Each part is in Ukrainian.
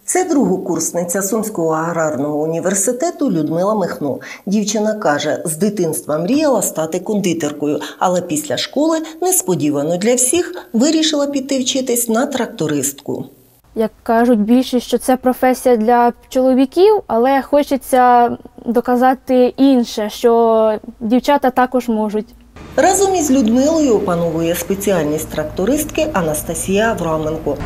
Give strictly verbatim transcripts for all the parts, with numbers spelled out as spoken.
Це другокурсниця Сумського аграрного університету Людмила Михно. Дівчина каже, з дитинства мріяла стати кондитеркою, але після школи, несподівано для всіх, вирішила піти вчитись на трактористку. Як кажуть більшість, що це професія для чоловіків, але хочеться доказати інше, що дівчата також можуть. Разом із Людмилою опановує спеціальність трактористки Анастасія Авраменко.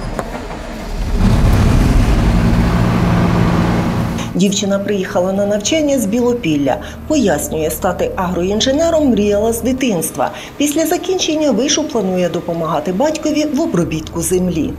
Дівчина приїхала на навчання з Білопілля. Пояснює, стати агроінженером мріяла з дитинства. Після закінчення вишу планує допомагати батькові в обробітку землі.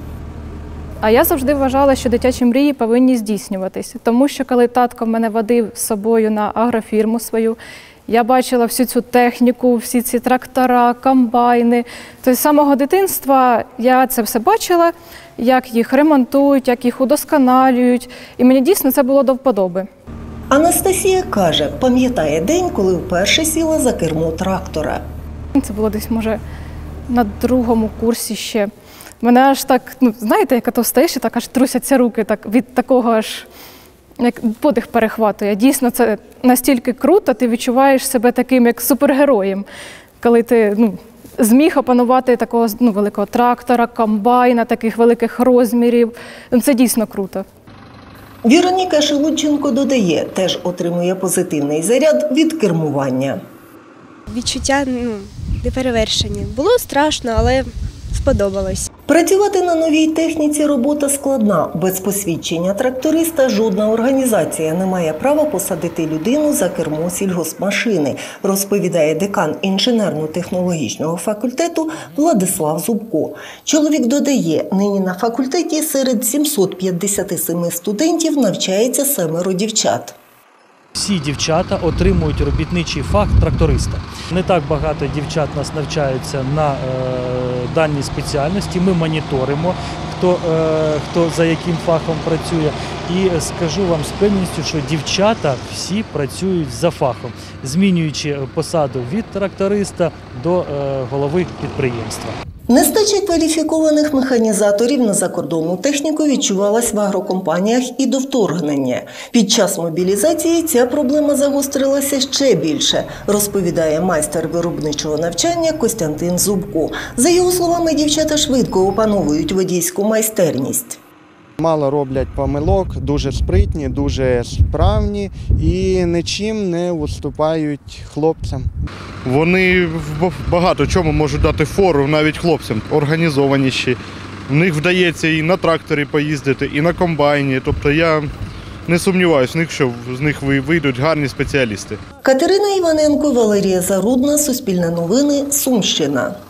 А я завжди вважала, що дитячі мрії повинні здійснюватися. Тому що коли татко мене водив з собою на агрофірму свою, я бачила всю цю техніку, всі ці трактора, комбайни. Тобто з самого дитинства я це все бачила, як їх ремонтують, як їх удосконалюють. І мені дійсно це було до вподоби. Анастасія каже, пам'ятає день, коли вперше сіла за кермо трактора. Це було десь, може, на другому курсі ще. Мене аж так, ну, знаєте, як ото встаєш і так аж трусяться руки так, від такого аж, як подих перехватує. Дійсно, це настільки круто, ти відчуваєш себе таким, як супергероєм, коли ти ну, зміг опанувати такого ну, великого трактора, комбайна, таких великих розмірів. Це дійсно круто. Віроніка Шелудченко додає, теж отримує позитивний заряд від кермування. Відчуття ну, неперевершені. Було страшно, але сподобалось. Працювати на новій техніці – робота складна. Без посвідчення тракториста жодна організація не має права посадити людину за кермо сільгоспмашини, розповідає декан інженерно-технологічного факультету Владислав Зубко. Чоловік додає, нині на факультеті серед сімсот п'ятдесяти семи студентів навчається семеро дівчат. Всі дівчата отримують робітничий фах тракториста. Не так багато дівчат нас навчаються на е, даній спеціальності. Ми моніторимо, хто, е, хто за яким фахом працює. І скажу вам з певністю, що дівчата всі працюють за фахом, змінюючи посаду від тракториста до е, голови підприємства. Нестача кваліфікованих механізаторів на закордонну техніку відчувалась в агрокомпаніях і до вторгнення. Під час мобілізації ця проблема загострилася ще більше, розповідає майстер виробничого навчання Костянтин Зубко. За його словами, дівчата швидко опановують водійську майстерність. Мало роблять помилок, дуже спритні, дуже справні і нічим не уступають хлопцям. Вони в багато чому можуть дати фору навіть хлопцям, організованіші. В них вдається і на тракторі поїздити, і на комбайні. Тобто я не сумніваюся в них, що з них вийдуть гарні спеціалісти. Катерина Іваненко, Валерія Зарудна, Суспільне новини, Сумщина.